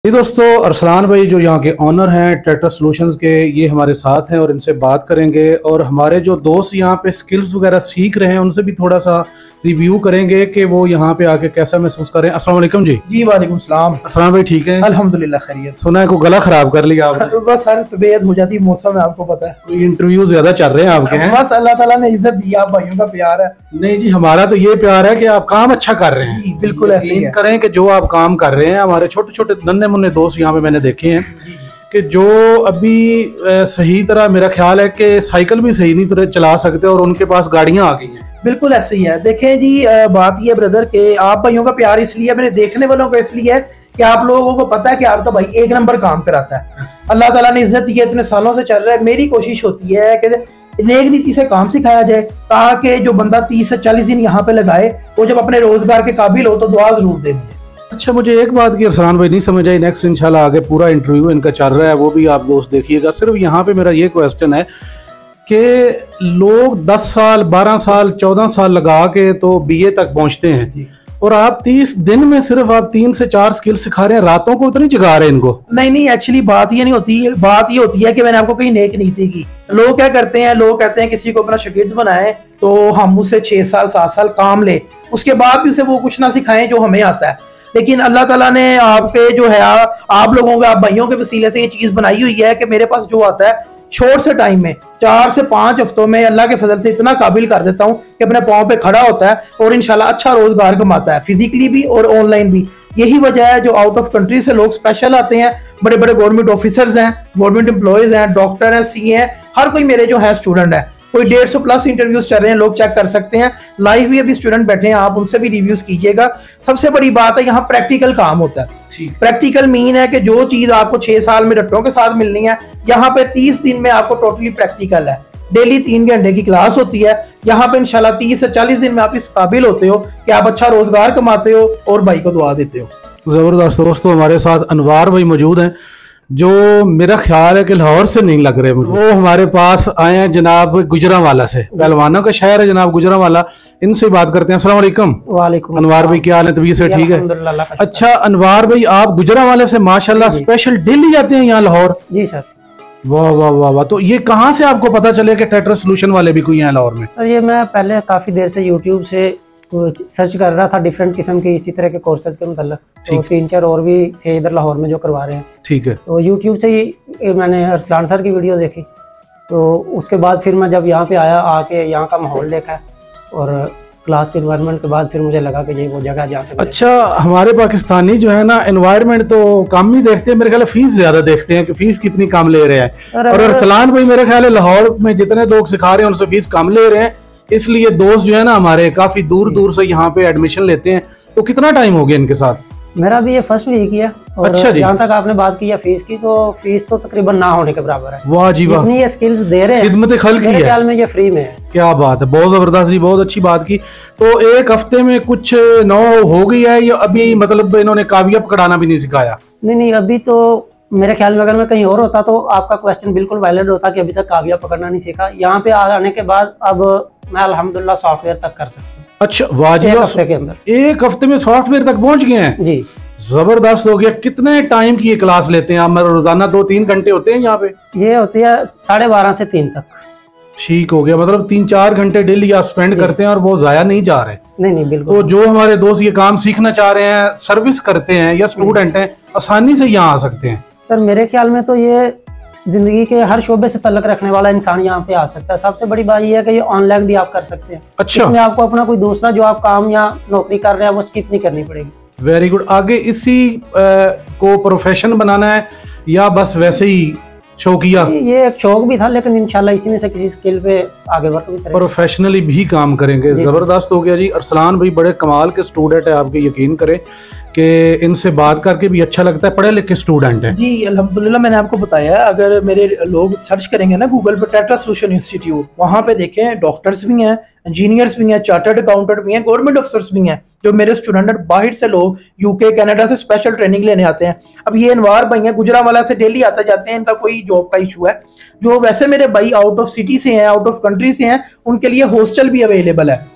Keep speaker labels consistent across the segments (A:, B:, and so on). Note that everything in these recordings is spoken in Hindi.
A: जी दोस्तों, अरसलान भाई जो यहाँ के ऑनर हैं ट्रैक्टर सॉल्यूशंस के, ये हमारे साथ हैं और इनसे बात करेंगे और हमारे जो दोस्त यहाँ पे स्किल्स वगैरह सीख रहे हैं उनसे भी थोड़ा सा रिव्यू करेंगे कि वो यहाँ पे आके कैसा महसूस करें। अस्सलाम वालेकुम जी।
B: जी वालेकुम सलाम।
A: अरसलान भाई ठीक है?
B: अल्हम्दुलिल्लाह खैरियत।
A: सुना है को गला खराब कर लिया आपने?
B: बस सर तबीयत हो जाती है, मौसम है आपको पता है।
A: कोई इंटरव्यू ज्यादा चल रहे हैं आपके हैं?
B: बस अल्लाह ताला ने इज्जत दी, आप भाइयों का प्यार है।
A: नहीं जी, हमारा तो ये प्यार है कि आप काम अच्छा कर रहे हैं।
B: बिल्कुल ऐसे ही
A: करें कि जो आप काम कर रहे हैं, हमारे छोटे छोटे नन्हे मुन्ने दोस्त यहाँ पे मैंने देखे हैं कि जो अभी सही तरह, मेरा ख्याल है कि साइकिल भी सही नहीं तरह चला सकते और उनके पास गाड़ियां आ गई हैं।
B: बिल्कुल ऐसे ही है। देखें जी, बात ये ब्रदर के आप भाइयों का प्यार इसलिए, मेरे देखने वालों का इसलिए है कि आप लोगों को पता है कि आपका भाई एक नंबर काम कराता है। अल्लाह ताला ने इज्जत दी है, इतने सालों से चल रहा है। मेरी कोशिश होती है कि नेक नीति से काम सिखाया जाए ताकि जो बंदा 30 से 40 दिन यहाँ पे लगाए वो जब अपने रोजगार के काबिल हो तो दुआ जरूर दे मुझे।
A: अच्छा, मुझे एक बात की अरसलान भाई नहीं समझ आई, नेक्स्ट इंशाल्लाह आगे पूरा इंटरव्यू इनका चल रहा है वो भी आप दोस्त देखिएगा। सिर्फ यहाँ पे मेरा ये क्वेश्चन है कि लोग 10 साल 12 साल 14 साल लगा के तो बीए तक पहुंचते हैं और आप 30 दिन में सिर्फ आप 3 से 4 स्किल सिखा रहे हैं, रातों को इतनी जगा रहे हैं इनको।
B: नहीं, एक्चुअली बात ये नहीं होती। बात ये होती है कि मैंने आपको कहीं नेक नीति की। लोग क्या करते हैं, लोग कहते हैं किसी को अपना शागिर्द बनाए तो हम उससे 6 साल 7 साल काम ले, उसके बाद भी उसे वो कुछ ना सिखाएं जो हमें आता है। लेकिन अल्लाह ताला ने आपके जो है आप लोगों के, आप भाइयों के वसीले से ये चीज बनाई हुई है कि मेरे पास जो आता है शॉर्ट से टाइम में 4 से 5 हफ्तों में अल्लाह के फजल से इतना काबिल कर देता हूँ कि अपने पाँव पे खड़ा होता है और इंशाल्लाह अच्छा रोजगार कमाता है, फिजिकली भी और ऑनलाइन भी। यही वजह है जो आउट ऑफ कंट्री से लोग स्पेशल आते हैं। बड़े बड़े गवर्नमेंट ऑफिसर्स हैं, गवर्नमेंट एम्प्लॉयज हैं, डॉक्टर हैं, सीए हैं, हर कोई मेरे जो है स्टूडेंट है। कोई 150 प्लस इंटरव्यूज चल रहे हैं, लोग चेक कर सकते हैं। लाइव भी अभी स्टूडेंट बैठे हैं, आप उनसे भी रिव्यूज कीजिएगा। सबसे बड़ी बात है यहाँ प्रैक्टिकल काम होता है। प्रैक्टिकल मीन है कि जो चीज आपको 6 साल में रट्टों के साथ मिलनी है, यहाँ पे 30 दिन में आपको टोटली प्रैक्टिकल है। डेली 3 घंटे की क्लास होती है। यहाँ पे इंशाल्लाह 30 से 40 दिन में आप इस काबिल होते हो कि आप अच्छा रोजगार कमाते हो और भाई को दुआ देते हो।
A: जबरदस्त दोस्तों, हमारे साथ अनवार भाई मौजूद हैं जो मेरा ख्याल है कि लाहौर से नहीं लग रहे मुझे। वो हमारे पास आए हैं जनाब गुजरांवाला से, पहलवानों का शहर है जनाब गुजरांवाला। इनसे बात करते हैं। अस्सलाम वालेकुम।
B: वालेकुम।
A: अनवार भाई क्या हाल है, तबीयत से ठीक है? अच्छा अनवार भाई, आप गुजरांवाले से माशाल्लाह स्पेशल डेली जाते हैं यहाँ लाहौर?
B: जी सर।
A: वाह वाह वाह वाह। तो ये कहाँ से आपको पता चले कि ट्रैक्टर सॉल्यूशन वाले भी कोई हैं लाहौर में?
C: सर ये मैं पहले काफी देर से यूट्यूब से सर्च कर रहा था डिफरेंट किस्म के इसी तरह के कोर्सेज के मतलब, तो 3-4 और भी थे इधर लाहौर में जो करवा रहे हैं। ठीक है। तो यूट्यूब से ही मैंने अरसलान सर की वीडियो देखी, तो उसके बाद फिर मैं जब यहाँ पे आया, आके यहाँ का माहौल देखा और क्लास के एनवायरनमेंट के बाद फिर मुझे लगा कि ये वो जगह जा सकते।
A: अच्छा, हमारे पाकिस्तानी जो है ना एनवायरनमेंट तो कम ही देखते हैं, मेरे ख्याल फीस ज्यादा देखते हैं कि फीस कितनी कम ले रहे हैं। और अरसलान भाई मेरे ख्याल लाहौर में जितने लोग सिखा रहे हैं उनसे फीस कम ले रहे हैं, इसलिए दोस्त जो है ना हमारे काफी दूर दूर से यहाँ पे एडमिशन लेते हैं। तो कितना टाइम हो गया इनके साथ?
C: मेरा भी ये फर्स्ट वीक ही है। और अच्छा जहाँ तक आपने बात की है फीस की, तो फीस तो तकरीबन ना होने के बराबर है। वाह जी वाह। ये स्किल्स दे रहे हैं,
A: खिदमत खल्क की है।
C: ख्याल में ये फ्री में है।
A: क्या बात है, बहुत जबरदस्त जी, बहुत अच्छी बात की। तो एक हफ्ते में कुछ 9 हो गई है या अभी मतलब इन्होंने काविया पकड़ाना भी नहीं सिखाया?
C: नहीं, अभी तो मेरे ख्याल में अगर मैं कहीं और होता तो आपका क्वेश्चन बिल्कुल वैलिड होता कि अभी तक काविया पकड़ना नहीं सीखा। यहाँ पे आने के बाद अब मैं अल्हम्दुलिल्लाह सॉफ्टवेयर तक कर सकता हूँ। अच्छा वाह, एक हफ्ते के अंदर, एक हफ्ते में सॉफ्टवेयर तक पहुंच गए हैं जी। जबरदस्त हो गया। कितने टाइम की ये क्लास लेते हैं आप? रोजाना 2-3 घंटे होते हैं यहाँ पे? ये होती है 12:30 से 3 तक।
A: ठीक हो गया, मतलब 3-4 घंटे डेली आप स्पेंड करते हैं और वो जाया नहीं जा रहे।
C: नहीं बिल्कुल।
A: तो जो हमारे दोस्त ये काम सीखना चाह रहे हैं, सर्विस करते हैं या स्टूडेंट हैं, आसानी से यहाँ आ सकते हैं?
C: सर मेरे ख्याल में तो ये जिंदगी के हर शोबे से तल्लुक रखने वाला इंसान यहाँ पे आ सकता है। सबसे बड़ी बात यह है कि ये ऑनलाइन भी आप कर सकते हैं। अच्छा। इसमें आपको अपना कोई दूसरा जो आप काम या नौकरी कर रहे हैं वो स्किप नहीं करनी पड़ेगी।
A: Very good. आगे इसी को प्रोफेशन बनाना है या बस वैसे ही शौकिया?
C: ये एक शौक भी था, लेकिन इंशाल्लाह इसी में से किसी स्किल पे आगे वर्क करेंगे,
A: प्रोफेशनली भी काम करेंगे। जबरदस्त हो गया जी। अरसलान भाई बड़े कमाल के स्टूडेंट है, आपके यकीन करें कि इनसे बात करके भी अच्छा लगता है, पढ़े लिखे स्टूडेंट हैं
B: जी अल्हम्दुलिल्लाह। मैंने आपको बताया, अगर मेरे लोग सर्च करेंगे ना गूगल पर ट्रैक्टर सॉल्यूशन इंस्टीट्यूट, वहाँ पे देखें डॉक्टर्स भी हैं, इंजीनियर्स भी हैं, चार्टर्ड अकाउंटेंट भी हैं, गवर्नमेंट अफसर्स भी हैं। जो मेरे स्टूडेंट बाहर से लोग यूके कनाडा से स्पेशल ट्रेनिंग लेने आते हैं। अब ये अनवार भाई हैं, गुजरांवाला से डेली आते जाते हैं, इनका कोई जॉब का इशू है। जो वैसे मेरे भाई आउट ऑफ सिटी से हैं, आउट ऑफ कंट्री से हैं, उनके लिए हॉस्टल भी अवेलेबल है।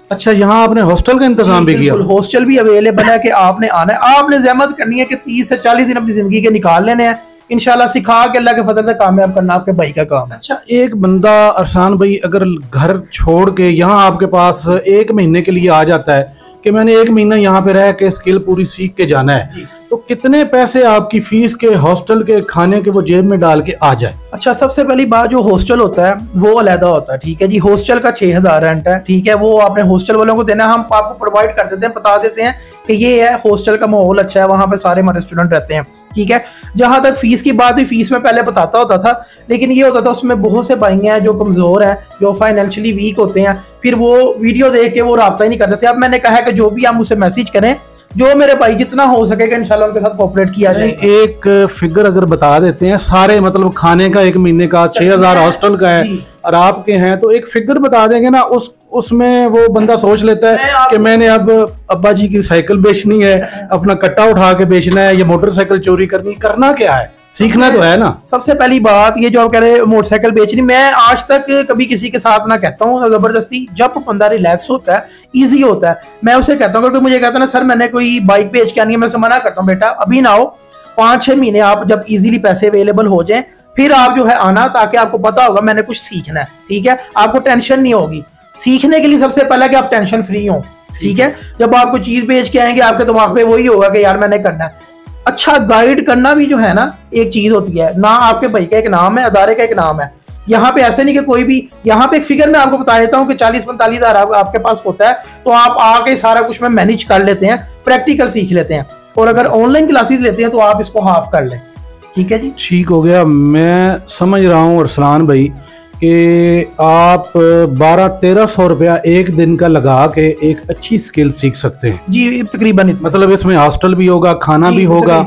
A: अच्छा, यहाँ आपने हॉस्टल का इंतजाम भी किया?
B: हॉस्टल भी अवेलेबल है कि आपने आना है, आपने जहमत करनी है कि 30 से 40 दिन अपनी जिंदगी के निकाल लेने हैं, इंशाल्लाह सिखा के अल्लाह के फजल से कामयाब करना आपके भाई का काम है।
A: अच्छा, एक बंदा अरसान भाई अगर घर छोड़ के यहाँ आपके पास 1 महीने के लिए आ जाता है कि मैंने 1 महीना यहाँ पे रह के स्किल पूरी सीख के जाना है, तो कितने पैसे आपकी फीस के, हॉस्टल के, खाने के वो जेब में डाल के आ जाए?
B: अच्छा, सबसे पहली बात, जो हॉस्टल होता है वो अलहदा होता है, ठीक है जी। हॉस्टल का 6000 रेंट है, ठीक है, वो आपने हॉस्टल वालों को देना, हम आपको प्रोवाइड कर देते हैं, बता देते हैं कि ये है हॉस्टल का माहौल अच्छा है, वहाँ पे सारे हमारे स्टूडेंट रहते हैं, ठीक है। जहां तक फीस की बात हुई, फीस में पहले बताता होता था, लेकिन ये होता था उसमें बहुत से भाई हैं जो कमजोर हैं, जो फाइनेंशियली वीक होते हैं, फिर वो वीडियो देख के वो राब्ता ही नहीं करते थे। अब मैंने कहा है कि जो भी आप मुझसे मैसेज करें, जो मेरे भाई जितना हो सकेगा इंशाल्लाह उनके साथ कोऑपरेट किया जाए।
A: एक फिगर अगर बता देते हैं, सारे मतलब खाने का 1 महीने का 6000 हॉस्टल का है और आपके हैं, तो एक फिगर बता देंगे ना, उसमें वो बंदा सोच लेता है कि मैंने अब अब्बा जी की साइकिल बेचनी है, अपना कट्टा उठा के बेचना है, या मोटरसाइकिल चोरी करना क्या है, सीखना तो है ना।
B: सबसे पहली बात ये जो आप कह रहे हैं मोटरसाइकिल बेचनी, मैं आज तक कभी किसी के साथ ना कहता हूँ जबरदस्ती। जब बंदा रिलैक्स होता है, इजी होता है, मैं उसे कहता हूँ। क्योंकि मुझे कहता है ना सर मैंने कोई बाइक बेच के आनी है, मैं उसे मना करता हूँ, बेटा अभी ना हो, 5-6 महीने आप जब इजीली पैसे अवेलेबल हो जाएं, फिर आप जो है आना, ताकि आपको पता होगा मैंने कुछ सीखना है, ठीक है। आपको टेंशन नहीं होगी सीखने के लिए। सबसे पहले कि आप टेंशन फ्री हो, ठीक है। जब आप कोई चीज बेच के आएंगे, आपके दिमाग में वही होगा कि यार मैंने करना है। अच्छा, गाइड करना भी जो है ना एक चीज होती है ना, आपके भाई का एक नाम है, अदारे का एक नाम है। यहाँ पे ऐसे नहीं कि कोई भी, यहाँ पे एक फिगर मैं आपको बता देता हूँ कि 40-45 हज़ार आपके पास होता है, तो आप आके सारा कुछ में मैनेज कर लेते हैं, प्रैक्टिकल सीख लेते हैं। और अगर ऑनलाइन क्लासेस लेते हैं तो आप इसको हाफ कर लें, ठीक है जी।
A: ठीक हो गया। मैं समझ रहा हूँ अरसलान भाई कि आप 1200-1300 रुपया एक दिन का लगा के एक अच्छी स्किल सीख सकते हैं
B: जी, तकरीबन।
A: मतलब इसमें हॉस्टल भी होगा, खाना भी होगा,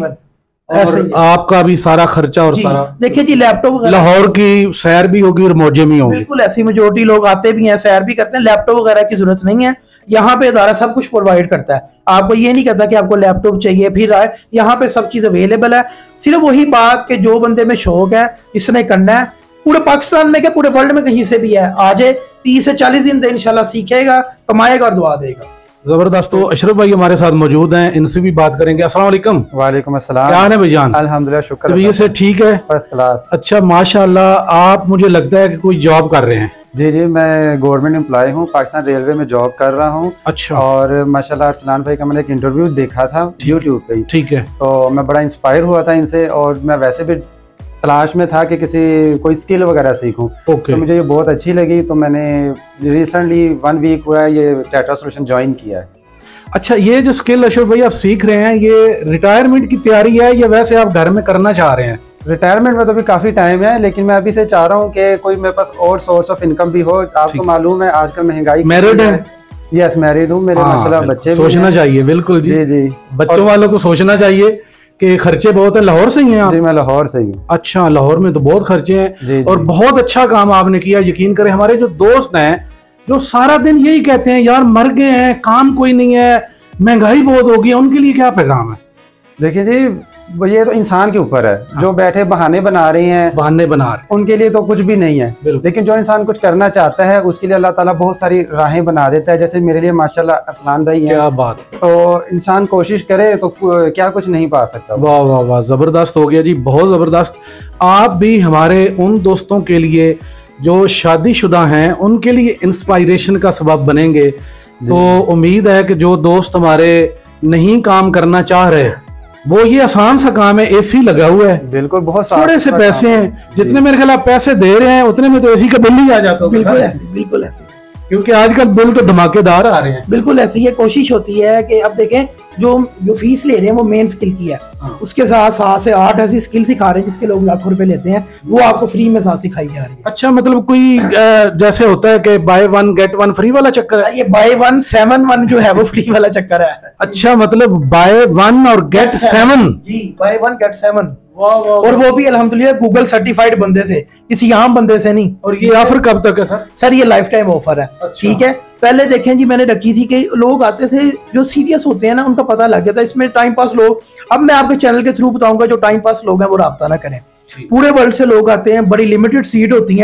A: और आपका भी सारा खर्चा और सारा।
B: देखिए जी, लैपटॉप
A: लाहौर की सैर भी होगी और मौजे भी होंगी।
B: बिल्कुल, ऐसी मेजोरिटी लोग आते भी हैं, सैर भी करते हैं, लैपटॉप वगैरह की जरूरत नहीं है। यहाँ पे अदारा सब कुछ प्रोवाइड करता है, आपको ये नहीं कहता कि आपको लैपटॉप चाहिए फिर आए, यहाँ पे सब चीज अवेलेबल है। सिर्फ वही बात कि जो बंदे में शौक है, इसने करना है, पूरे पाकिस्तान में क्या पूरे वर्ल्ड में कहीं से भी है, आ जाए, 30 से 40 दिन इंशाल्लाह सीखेगा, कमाएगा और दुआ देगा।
A: जबरदस्त। तो अशरफ भाई हमारे साथ मौजूद हैं, इनसे भी बात करेंगे। अस्सलाम वालेकुम।
D: वालेकुम अस्सलाम।
A: क्या है भाईजान?
D: अल्हम्दुलिल्लाह, शुक्र।
A: तबीयत से ठीक है?
D: First class.
A: अच्छा, माशाल्लाह। आप, मुझे लगता है कि कोई जॉब कर रहे हैं?
D: जी जी, मैं गवर्नमेंट एम्प्लॉय हूँ, पाकिस्तान रेलवे में जॉब कर रहा हूँ।
A: अच्छा।
D: और माशाल्लाह अरसलान भाई का मैंने एक इंटरव्यू देखा था यूट्यूब पे।
A: ठीक है।
D: तो मैं बड़ा इंस्पायर हुआ था इनसे, और मैं वैसे भी तलाश में था कि कोई स्किल वगैरह सीखूं। तो मुझे ये बहुत अच्छी लगी, तो मैंने रिसेंटली 1 वीक हुआ है ये टेट्रा सॉल्यूशन ज्वाइन किया है।
A: अच्छा, ये जो स्किल अशरफ भाई आप सीख रहे हैं, ये रिटायरमेंट की तैयारी है या वैसे आप घर में करना चाह रहे हैं?
D: रिटायरमेंट में तो अभी काफी टाइम है, लेकिन मैं अभी से चाह रहा हूँ कि कोई मेरे पास और सोर्स ऑफ इनकम भी हो। आपको मालूम है आजकल महंगाई।
A: मैरिड है?
D: यस, मैरिड हूँ, मेरे माशाल्लाह बच्चे।
A: सोचना चाहिए, बिल्कुल जी जी, बच्चों वालों को सोचना चाहिए कि खर्चे बहुत है। लाहौर से ही हैं आप?
D: जी, मैं लाहौर से ही हूँ।
A: अच्छा, लाहौर में तो बहुत खर्चे हैं। और बहुत अच्छा काम आपने किया, यकीन करें। हमारे जो दोस्त हैं जो सारा दिन यही कहते हैं यार मर गए हैं, काम कोई नहीं है, महंगाई बहुत होगी, उनके लिए क्या पैगाम है?
D: देखिए जी, ये तो इंसान के ऊपर है। जो बैठे बहाने बना रहे हैं, उनके लिए तो कुछ भी नहीं है। लेकिन जो इंसान कुछ करना चाहता है उसके लिए अल्लाह ताला बहुत सारी राहें बना देता है। जैसे मेरे लिए माशाल्लाह अरसलान भाई हैं।
A: क्या बात।
D: तो इंसान कोशिश करे तो क्या कुछ नहीं पा सकता।
A: वाह वाह वाह, जबरदस्त हो गया जी, बहुत जबरदस्त। आप भी हमारे उन दोस्तों के लिए जो शादीशुदा हैं, उनके लिए इंस्पायरेशन का सबब बनेंगे। तो उम्मीद है कि जो दोस्त हमारे नहीं काम करना चाह रहे, वो ये आसान सा काम है, एसी लगा हुआ है,
D: बिल्कुल बहुत
A: थोड़े से पैसे हैं, जितने मेरे ख्याल आप पैसे दे रहे हैं उतने में तो एसी का बिल ही आ जाता है।
B: बिल्कुल ऐसे,
A: क्योंकि आजकल बिल तो धमाकेदार आ रहे हैं।
B: बिल्कुल ऐसी ये कोशिश होती है कि अब देखें जो फीस ले रहे हैं वो मेन स्किल की है, उसके साथ 7 से 8 ऐसी स्किल सिखा रहे हैं जिसके लोग लाखों रुपए लेते हैं, वो आपको फ्री में साथ सिखाई जा रही है।
A: अच्छा, मतलब कोई जैसे होता है कि बाय 1 गेट 1 फ्री वाला चक्कर है?
B: ये बाय 1 7 1 जो है वो फ्री वाला चक्कर है।
A: अच्छा, मतलब बाय 1 और गेट 7?
B: जी, बाय 1 गेट 7। और वो भी अल्हम्दुलिल्लाह गूगल सर्टिफाइड बंदे से, किसी आम बंदे से नहीं।
A: और ये ऑफर कब तक है सर?
B: सर ये लाइफ टाइम ऑफर है। ठीक है, पहले देखें जी, मैंने रखी थी कि लोग आते थे जो सीरियस होते हैं ना, उनका पता लग गया था इसमें टाइम पास लोग। अब मैं आपके चैनल के थ्रू बताऊंगा जो टाइम पास लोग हैं वो राब्ता ना करें। पूरे वर्ल्ड से लोग आते हैं, बड़ी लिमिटेड सीट होती हैं,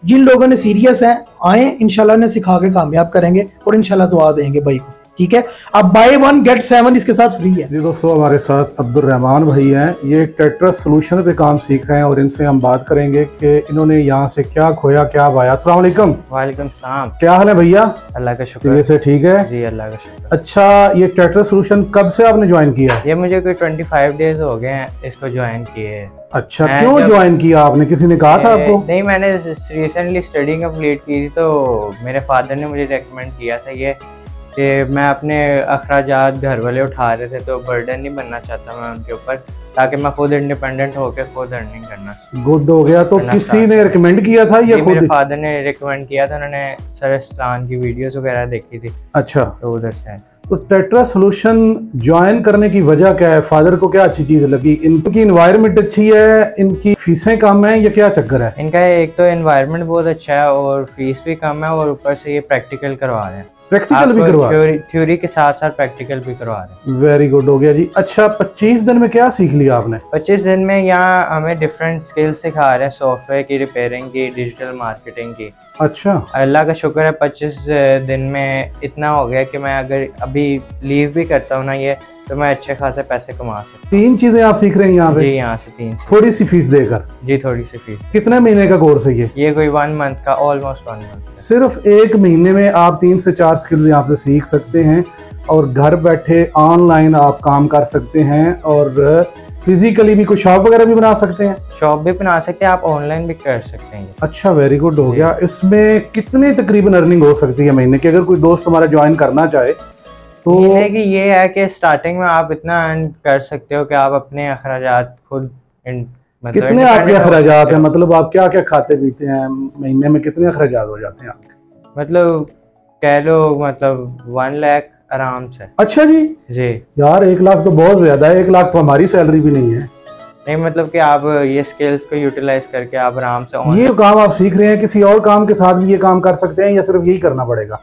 B: जिन लोगों ने सीरियस हैं आए, इंशाल्लाह ने सिखा के कामयाब करेंगे और इंशाल्लाह दुआ देंगे भाई को, ठीक है। अब बाय 1 गेट 7 इसके साथ फ्री है।
A: जी दोस्तों, हमारे साथ अब्दुल रहमान भाई हैं, ये टेट्रस सॉल्यूशन पे काम सीख रहे हैं और इनसे हम बात करेंगे कि इन्होंने यहाँ से क्या खोया क्या पाया। अस्सलाम वालेकुम।
E: वालेकुम सलाम।
A: क्या हाल है भैया?
E: अल्लाह का शुक्र
A: से ठीक है
E: जी, अल्लाह का शुक्र।
A: अच्छा, ये टेट्रस सॉल्यूशन कब से आपने ज्वाइन किया?
E: ये मुझे कोई 25 डेज हो गए हैं इसको ज्वाइन किए।
A: अच्छा, क्यों ज्वाइन किया आपने? किसी ने कहा था आपको?
E: नहीं, मैंने रिसेंटली स्टडी कंप्लीट की थी तो मेरे फादर ने मुझे रेकमेंड किया था ये कि मैं अपने अखराजात घर वाले उठा रहे थे तो बर्डन नहीं बनना चाहता मैं उनके ऊपर, ताकि मैं खुद इंडिपेंडेंट होकर खुद अर्निंग करना।
A: गुड हो गया। तो किसी ने रिकमेंड किया था या खुद?
E: मेरे फादर ने रिकमेंड किया था, उन्होंने सरस्तान की वीडियोस वगैरह देखी थी।
A: अच्छा,
E: तो उधर से।
A: तो टेट्रस सॉल्यूशन ज्वाइन करने की वजह क्या है? फादर को क्या अच्छी चीज लगी? इनकी एनवायरनमेंट अच्छी है, इनकी फीसें कम है या क्या चक्कर है?
E: इनका एक तो एनवायरनमेंट बहुत अच्छा है और फीस भी कम है और ऊपर से ये प्रैक्टिकल करवा रहे हैं।
A: प्रैक्टिकल भी करवा रहे हैं?
E: थ्योरी के साथ साथ प्रैक्टिकल भी करवा रहे हैं।
A: वेरी गुड हो गया जी। अच्छा, 25 दिन में क्या सीख लिया आपने?
E: 25 दिन में यहाँ हमें डिफरेंट स्किल्स सिखा रहे हैं, सॉफ्टवेयर की, रिपेयरिंग की, डिजिटल मार्केटिंग की।
A: अच्छा,
E: अल्लाह का शुक्र है 25 दिन में इतना हो गया कि मैं अगर अभी लीव भी करता हूँ ना ये, तो मैं अच्छे खासे पैसे कमा सकता हूँ।
A: 3 चीजें आप सीख रहे हैं यहाँ पे?
E: जी, यहाँ से 3
A: थोड़ी सी फीस देकर?
E: जी, थोड़ी सी फीस।
A: कितने महीने का कोर्स है ये?
E: कोई 1 मंथ का, ऑलमोस्ट 1 मंथ।
A: सिर्फ 1 महीने में आप 3 से 4 स्किल्स यहाँ पे सीख सकते हैं और घर बैठे ऑनलाइन आप काम कर सकते हैं और फिजिकली भी कोई शॉप वगैरह भी बना सकते हैं?
E: शॉप भी बना सकते हैं आप, ऑनलाइन भी कर सकते हैं।
A: अच्छा, वेरी गुड हो गया। इसमें कितनी तकरीबन अर्निंग हो सकती है महीने की, अगर कोई दोस्त हमारा ज्वाइन करना चाहे तो?
E: ये है कि स्टार्टिंग में आप इतना अर्न कर सकते हो कि आप अपने अखराजात खुद
A: मतलब कितने आपके अखराजात हैं? मतलब आप क्या क्या खाते पीते हैं? महीने में कितने अखराजात हो जाते हैं आपके?
E: मतलब कह लो, मतलब 1 लाख आराम से।
A: अच्छा जी यार, 1 लाख तो बहुत ज्यादा है। 1 लाख तो हमारी सैलरी भी नहीं है।
E: नहीं, मतलब कि आप ये स्किल्स को यूटिलाइज करके आप आराम से
A: ये काम आप सीख रहे हैं, किसी और काम के साथ भी ये काम कर सकते हैं या सिर्फ यही करना पड़ेगा?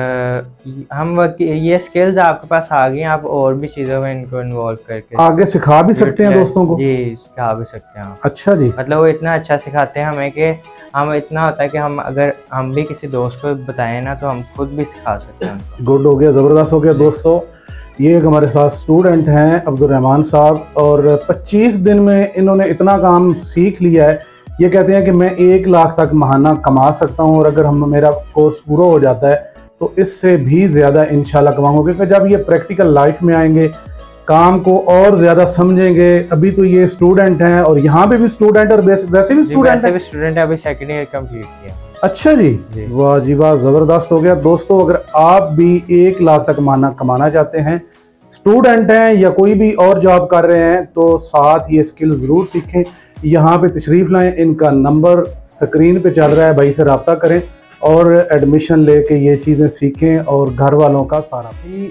E: ये स्किल्स आपके पास आ गई, आप और भी चीजों में इनको इन्वॉल्व करके
A: आगे सिखा भी सकते हैं दोस्तों को?
E: जी, सिखा भी सकते हैं।
A: अच्छा जी,
E: मतलब वो इतना अच्छा सिखाते हैं हमें कि हम इतना होता है कि हम भी किसी दोस्त को बताएं ना तो हम खुद भी सिखा सकते हैं।
A: गुड हो गया, जबरदस्त हो गया। दोस्तों, ये एक हमारे साथ स्टूडेंट हैं अब्दुल रहमान साहब, और 25 दिन में इन्होंने इतना काम सीख लिया है। ये कहते हैं कि मैं 1 लाख तक माहाना कमा सकता हूँ और अगर मेरा कोर्स पूरा हो जाता है तो इससे भी ज़्यादा इंशाल्लाह कमाऊंगा, क्योंकि जब ये प्रैक्टिकल लाइफ में आएंगे काम को और ज़्यादा समझेंगे। अभी तो ये स्टूडेंट हैं और यहाँ पे भी स्टूडेंट और वैसे भी स्टूडेंट है,
E: अभी 2nd ईयर कंप्लीट किया।
A: अच्छा जी, वाह जी वाह, ज़बरदस्त हो गया। दोस्तों, अगर आप भी 1 लाख तक कमाना चाहते हैं, स्टूडेंट हैं या कोई भी और जॉब कर रहे हैं, तो साथ ये स्किल ज़रूर सीखें। यहाँ पे तशरीफ़ लाएं, इनका नंबर स्क्रीन पे चल रहा है, भाई से रब्ता करें और एडमिशन लेके ये चीज़ें सीखें और घर वालों का सारा।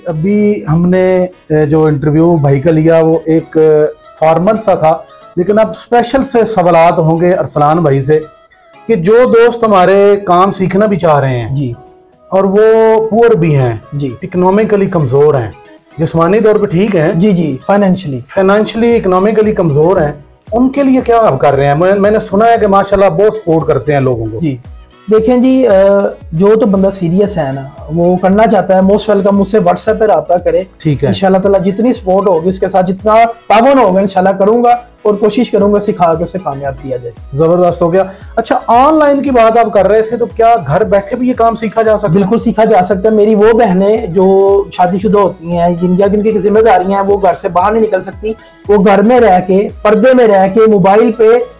A: अभी हमने जो इंटरव्यू भाई का लिया वो एक फॉर्मल सा था, लेकिन अब स्पेशल से सवालात होंगे अरसलान भाई से कि जो दोस्त हमारे काम सीखना भी चाह रहे हैं
B: जी
A: और वो पुअर भी हैं
B: जी,
A: इकोनॉमिकली कमज़ोर हैं, जिस्मानी तौर पे ठीक हैं
B: जी, फाइनेंशियली
A: इकोनॉमिकली कमज़ोर हैं, उनके लिए क्या आप कर रहे हैं? मैंने सुना है कि माशाल्लाह बहुत सपोर्ट करते हैं लोगों को।
B: जी देखें जी, जो तो बंदा सीरियस है ना, वो करना चाहता है, मोस्ट वेलकम, मुझसे व्हाट्सएप पे रब्ता करे।
A: ठीक है,
B: इंशाल्लाह ताला जितनी सपोर्ट होगी उसके साथ, जितना तावन होगा इंशाल्लाह करूंगा और कोशिश करूंगा सिखा के उसे कामयाब किया जाए।
A: जबरदस्त हो गया। अच्छा, ऑनलाइन की बात आप कर रहे थे, तो क्या घर बैठे भी ये काम सीखा जा सकता है?
B: बिल्कुल सीखा जा सकता है। मेरी वो बहनें जो शादीशुदा होती हैं, जिनकी जिम्मेदारियां हैं, वो घर से बाहर नहीं निकल सकती, वो घर में रह के, पर्दे में रह के, मोबाइल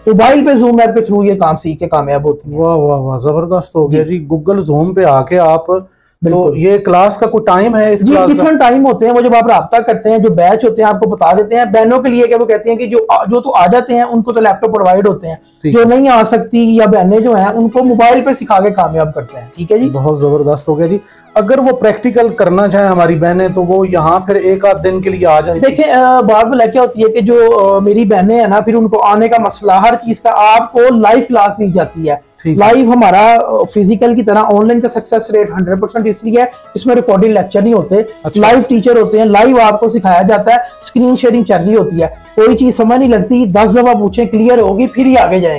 B: पे जूम ऐप के थ्रू ये काम सीख के कामयाब होती है।
A: वाह वाह वाह, जबरदस्त हो गया जी। गूगल जूम पे आके आप, तो ये क्लास का कोई टाइम है? इस क्लास
B: डिफरेंट टाइम होते हैं, वो जब आप रब्ता करते हैं, जो बैच होते हैं आपको बता देते हैं। बहनों के लिए क्या, वो कहते हैं कि जो तो आ जाते हैं उनको तो लैपटॉप प्रोवाइड होते हैं, जो नहीं आ सकती या बहनें जो हैं उनको मोबाइल पे सिखा के कामयाब करते हैं। ठीक है जी,
A: बहुत जबरदस्त हो गया जी। अगर वो प्रैक्टिकल करना चाहे हमारी बहनें, तो वो यहाँ फिर 1 आध दिन के लिए आ जाए?
B: देखिए, बात वो क्या होती है कि जो मेरी बहनें हैं ना, फिर उनको आने का मसला, हर चीज का आपको लाइव क्लास दी जाती है। लाइव हमारा फिजिकल की तरह ऑनलाइन का सक्सेस रेट 100% इसलिए है, इसमें रिकॉर्डिंग लेक्चर नहीं होते। अच्छा। लाइव टीचर होते हैं, लाइव आपको सिखाया जाता है, स्क्रीन शेयरिंग चल रही होती है, कोई चीज समझ नहीं लगती, 10 दफा पूछें, क्लियर होगी, फिर ही आगे जाएंगे।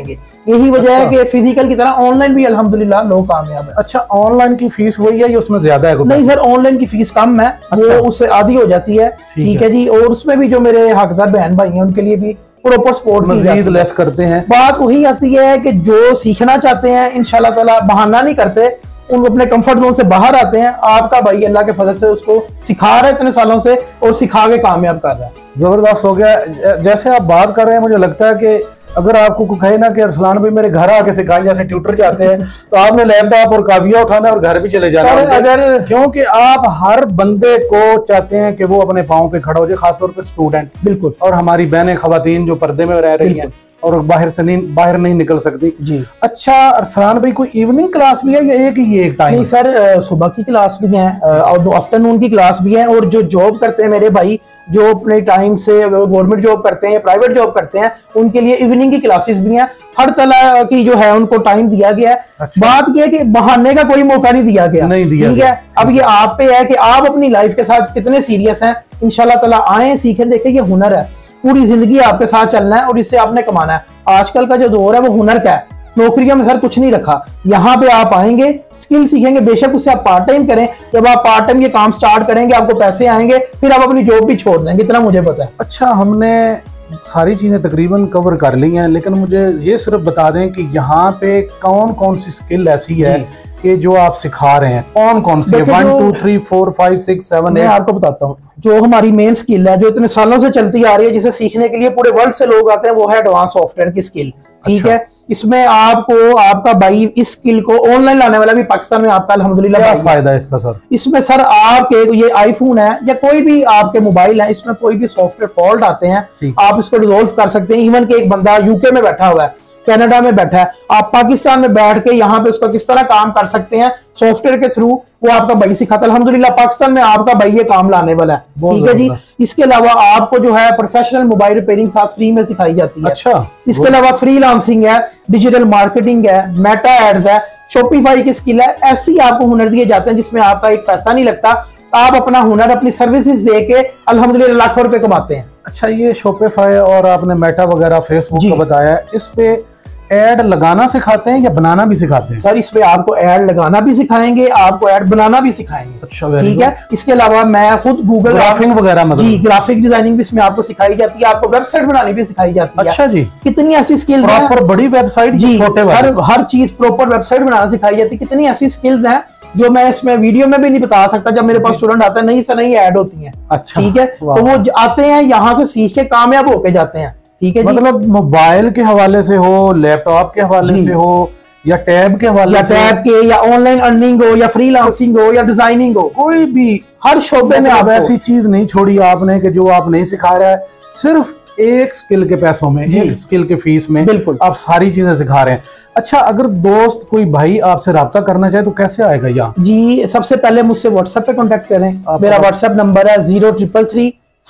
B: यही वजह है कि फिजिकल की तरह ऑनलाइन भी अल्हम्दुलिल्लाह लोग कामयाब है।
A: अच्छा, ऑनलाइन की फीस वही है या उसमें ज्यादा है?
B: नहीं सर, ऑनलाइन की फीस कम है। वो उससे आधी हो जाती है। ठीक है जी। और उसमें भी जो मेरे हकदार बहन भाई हैं उनके लिए भी प्रॉपर सपोर्ट
A: मजीद लेस करते हैं।
B: बात वही आती है कि जो सीखना चाहते हैं इंशाल्लाह ताला बहाना नहीं करते, उन अपने कंफर्ट जोन से बाहर आते हैं। आपका भाई अल्लाह के फजल से उसको सिखा रहा है इतने सालों से और सिखा के कामयाब कर रहा है।
A: जबरदस्त हो गया। जैसे आप बात कर रहे हैं, मुझे लगता है कि अगर आपको कोई कहे ना कि अरसलान भाई मेरे घर आके सिखाएं, जैसे ट्यूटर जाते हैं, तो आपने लैपटॉप और काविया उठाना और घर भी चले जाना।
B: अगर
A: क्योंकि आप हर बंदे को चाहते हैं कि वो अपने पाँव पे खड़ा हो जाए, खासतौर पर स्टूडेंट।
B: बिल्कुल।
A: और हमारी बहनें खवातीन जो पर्दे में रह रही हैं और बाहर नहीं निकल सकती जी। अच्छा अरसलान भाई, कोई इवनिंग क्लास भी है या एक टाइम?
B: नहीं सर, सुबह की क्लास भी है और आफ्टरनून की क्लास भी है। और जो जॉब करते हैं मेरे भाई, जो अपने टाइम से गवर्नमेंट जॉब करते हैं, प्राइवेट जॉब करते हैं, उनके लिए इवनिंग की क्लासेस भी हैं। हर तरह की जो है उनको टाइम दिया गया है। अच्छा। बात यह है कि बहाने का कोई मौका नहीं दिया गया। ठीक है। अब ये आप पे है कि आप अपनी लाइफ के साथ कितने सीरियस हैं। इंशाल्लाह ताला आए, सीखें, देखें। ये हुनर है, पूरी जिंदगी आपके साथ चलना है और इससे आपने कमाना है। आजकल का जो दौर है वो हुनर का है। नौकरियों में सर कुछ नहीं रखा। यहाँ पे आप आएंगे, स्किल सीखेंगे, बेशक उससे आप पार्ट टाइम करें। जब आप पार्ट टाइम ये काम स्टार्ट करेंगे, आपको पैसे आएंगे, फिर आप अपनी जॉब भी छोड़ देंगे, इतना मुझे पता है।
A: अच्छा, हमने सारी चीजें तकरीबन कवर कर ली हैं, लेकिन मुझे ये सिर्फ बता दें कि यहाँ पे कौन कौन सी स्किल ऐसी है कि जो आप सिखा रहे हैं? कौन कौन सी है? 1 2 3 4 5 6 7
B: मैं आपको बताता हूँ। जो हमारी मेन स्किल है, जो इतने सालों से चलती आ रही है, जिसे सीखने के लिए पूरे वर्ल्ड से लोग आते हैं, वो है एडवांस सॉफ्टवेयर की स्किल। ठीक है। इसमें आपको आपका भाई इस स्किल को ऑनलाइन लाने वाला भी पाकिस्तान में आपका अल्हम्दुलिल्लाह।
A: क्या फायदा है इसका सर?
B: इसमें सर आपके ये आईफोन है या कोई भी आपके मोबाइल है, इसमें कोई भी सॉफ्टवेयर फॉल्ट आते हैं, आप इसको रिजोल्व कर सकते हैं। इवन के एक बंदा यूके में बैठा हुआ है, कनाडा में बैठा है, आप पाकिस्तान में बैठ के यहाँ पे उसका किस तरह काम कर सकते हैं सॉफ्टवेयर के थ्रू, वो आपका भाई सिखाता है। अल्हम्दुलिल्लाह पाकिस्तान में आपका भाई ये काम लाने वाला है। ठीक है जी। इसके अलावा आपको जो है प्रोफेशनल मोबाइल रिपेयरिंग साथ फ्री में सिखाई जाती है।
A: अच्छा।
B: इसके अलावा फ्रीलांसिंग है, डिजिटल मार्केटिंग है, मेटा एड्स है, शॉपिफाई की स्किल है। ऐसी आपको हुनर दिए जाते हैं जिसमें आपका एक पैसा नहीं लगता। आप अपना हुनर, अपनी सर्विसेज दे के अल्हम्दुलिल्लाह लाखों रुपए कमाते हैं।
A: अच्छा, ये शॉपिफाई और आपने मेटा वगैरह फेसबुक का बताया, इस पे ऐड लगाना सिखाते हैं या बनाना भी सिखाते हैं?
B: सर इसमें आपको ऐड लगाना भी सिखाएंगे, आपको ऐड बनाना भी सिखाएंगे।
A: अच्छा,
B: ठीक है। इसके अलावा मैं खुद गूगल
A: ग्राफिक वगैरह मतलब
B: जी, ग्राफिक डिजाइनिंग भी इसमें आपको सिखाई जाती है, आपको वेबसाइट बनानी भी सिखाई जाती है।
A: अच्छा जी।
B: कितनी ऐसी स्किल्स हैं,
A: प्रॉपर बड़ी वेबसाइट
B: जी, हर चीज प्रॉपर वेबसाइट बनाना सिखाई जाती है। कितनी ऐसी स्किल्स हैं जो मैं इसमें वीडियो में भी नहीं बता सकता। जब मेरे पास स्टूडेंट आता है, नई से नई ऐड होती है।
A: अच्छा।
B: ठीक है। तो वो आते हैं, यहाँ से सीख के कामयाब होके जाते हैं। ठीक है।
A: मतलब मोबाइल के हवाले से हो, लैपटॉप के हवाले से हो, या टैब के हवाले से,
B: टैब के, या ऑनलाइन अर्निंग हो, या फ्रीलांसिंग हो, या डिजाइनिंग हो,
A: कोई भी हर शोबे में आप ऐसी चीज नहीं छोड़ी आपने कि जो आप नहीं सिखा रहा है। सिर्फ एक स्किल के पैसों में, एक स्किल के फीस में
B: बिल्कुल
A: आप सारी चीजें सिखा रहे हैं। अच्छा, अगर दोस्त कोई भाई आपसे राब्ता करना चाहे तो कैसे आएगा यहाँ?
B: जी, सबसे पहले मुझसे व्हाट्सएप पे कांटेक्ट करें। मेरा व्हाट्सएप नंबर है 0333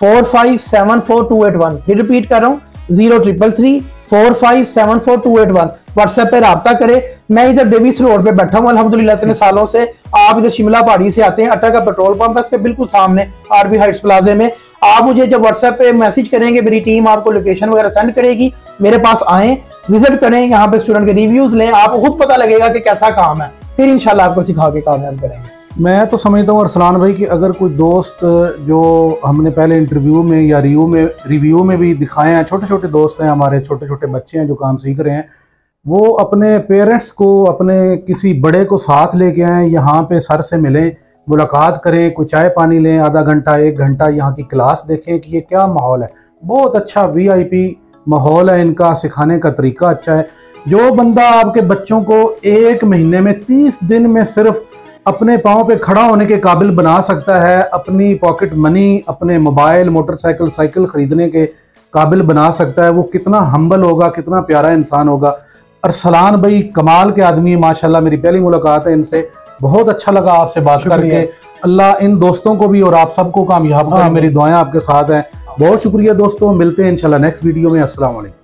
B: 4574 फिर रिपीट कर रहा हूँ, 0333 4574 व्हाट्सएप पे राब्ता करें। मैं इधर डेविस रोड पे बैठा हूँ अल्हम्दुलिल्लाह इतने सालों से। आप इधर शिमला पहाड़ी से आते हैं, अट्टा का पेट्रोल पंप है इसके बिल्कुल सामने, आरबी हाइट्स प्लाजे में। आप मुझे जब व्हाट्सएप पे मैसेज करेंगे, मेरी टीम आपको लोकेशन वगैरह सेंड करेगी। मेरे पास आए, विजिट करें, यहाँ पे स्टूडेंट के रिव्यूज लें, आपको खुद पता लगेगा कि कैसा काम है, फिर इंशाल्लाह आपको सिखा के कामयाब करेंगे।
A: मैं तो समझता हूँ अरसलान भाई कि अगर कोई दोस्त, जो हमने पहले इंटरव्यू में या रिव्यू में भी दिखाए हैं, छोटे छोटे दोस्त हैं हमारे, छोटे छोटे बच्चे हैं जो काम सीख रहे हैं, वो अपने पेरेंट्स को, अपने किसी बड़े को साथ लेके आएँ, यहाँ पे सर से मिलें, मुलाकात करें, कोई चाय पानी लें, आधा घंटा 1 घंटा यहाँ की क्लास देखें कि ये क्या माहौल है। बहुत अच्छा VIP माहौल है, इनका सिखाने का तरीका अच्छा है। जो बंदा आपके बच्चों को 1 महीने में 30 दिन में सिर्फ अपने पाँव पे खड़ा होने के काबिल बना सकता है, अपनी पॉकेट मनी, अपने मोबाइल, मोटरसाइकिल, साइकिल खरीदने के काबिल बना सकता है, वो कितना हम्बल होगा, कितना प्यारा इंसान होगा। अरसलान भाई कमाल के आदमी है माशाल्लाह। मेरी पहली मुलाकात है इनसे, बहुत अच्छा लगा आपसे बात करके। अल्लाह इन दोस्तों को भी और आप सबको कामयाब करे, मेरी दुआएं आपके साथ हैं। बहुत शुक्रिया दोस्तों, मिलते हैं इंशाल्लाह नेक्स्ट वीडियो में। अस्सलाम वालेकुम।